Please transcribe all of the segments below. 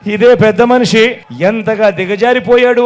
ఇదే పెద్ద మనిషి ఎంతగా దిగజారిపోయాడు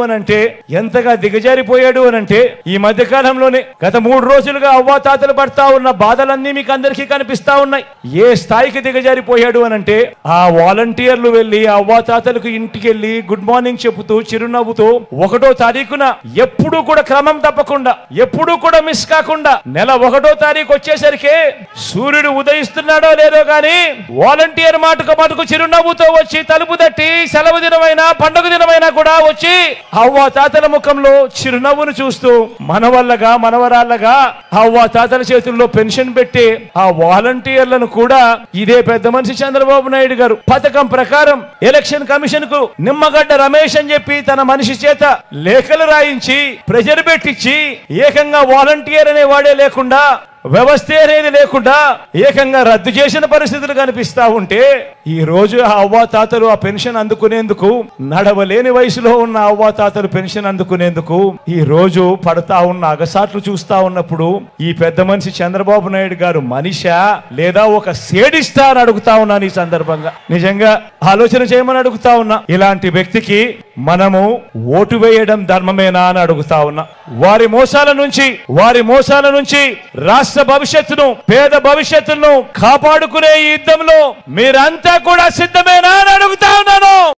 అనంటే ఈ మధ్య కాలంలోనే గత 3 రోజులుగా అవ్వాతాతలు పడతా ఉన్న బాధలన్నీ మీకు అందరికీ కనిపిస్తా ఉన్నాయి. ఏ స్థాయికి దిగజారిపోయాడు అనంటే ఆ వాలంటీర్లు వెళ్లి అవ్వాతాతలకు ఇంటికి వెళ్లి గుడ్ మార్నింగ్ చెబుతూ చిరునవ్వుతూ 1వ తారీఖున ఎప్పుడూ కూడా క్రమం తప్పకుండా ఎప్పుడూ కూడా మిస్ కాకుండా నెల 1వ తారీఖు వచ్చేసరికి సూర్యుడు ఉదయిస్తున్నాడో లేదో గాని వాలంటీర్ మాటకు చిరునవ్వుతో వచ్చి తలుపు తట్టి సెలవు దినమైనా పండుగ దినమైనా కూడా వచ్చి అవ్వ తాతల ముఖంలో చిరునవ్వును చూస్తూ మనవల్లగా మనవరాళ్ళగా అవ్వ తాతల చేతుల్లో పెన్షన్ పెట్టి ఆ వాలంటీర్లను కూడా ఇదే పెద్ద మనిషి చంద్రబాబు నాయుడు గారు పథకం ప్రకారం ఎలక్షన్ కమిషన్ కు నిమ్మగడ్డ రమేష్ అని చెప్పి తన మనిషి చేత లేఖలు రాయించి ప్రెజర్ పెట్టించి ఏకంగా వాలంటీర్ అనే వాడే లేకుండా వ్యవస్థ అనేది లేకుండా ఏకంగా రద్దు చేసిన పరిస్థితులు కనిపిస్తా ఉంటే ఈ రోజు ఆ అవ్వాతాతలు ఆ పెన్షన్ అందుకునేందుకు నడవలేని వయసులో ఉన్న అవ్వాతాతలు పెన్షన్ అందుకునేందుకు ఈ రోజు పడతా ఉన్న అగసాట్లు చూస్తా ఉన్నప్పుడు ఈ పెద్ద మనిషి చంద్రబాబు నాయుడు గారు మనిషా లేదా ఒక సేడిస్తా అని అడుగుతా ఉన్నాను. ఈ సందర్భంగా నిజంగా ఆలోచన చేయమని అడుగుతా ఉన్నా. ఇలాంటి వ్యక్తికి మనము ఓటు వేయడం ధర్మమేనా అని అడుగుతా ఉన్నా. వారి మోసాల నుంచి రాష్ట్ర భవిష్యత్తును పేద భవిష్యత్తును కాపాడుకునే ఈ యుద్ధంలో మీరంతా కూడా సిద్ధమేనా అని అడుగుతా ఉన్నాను.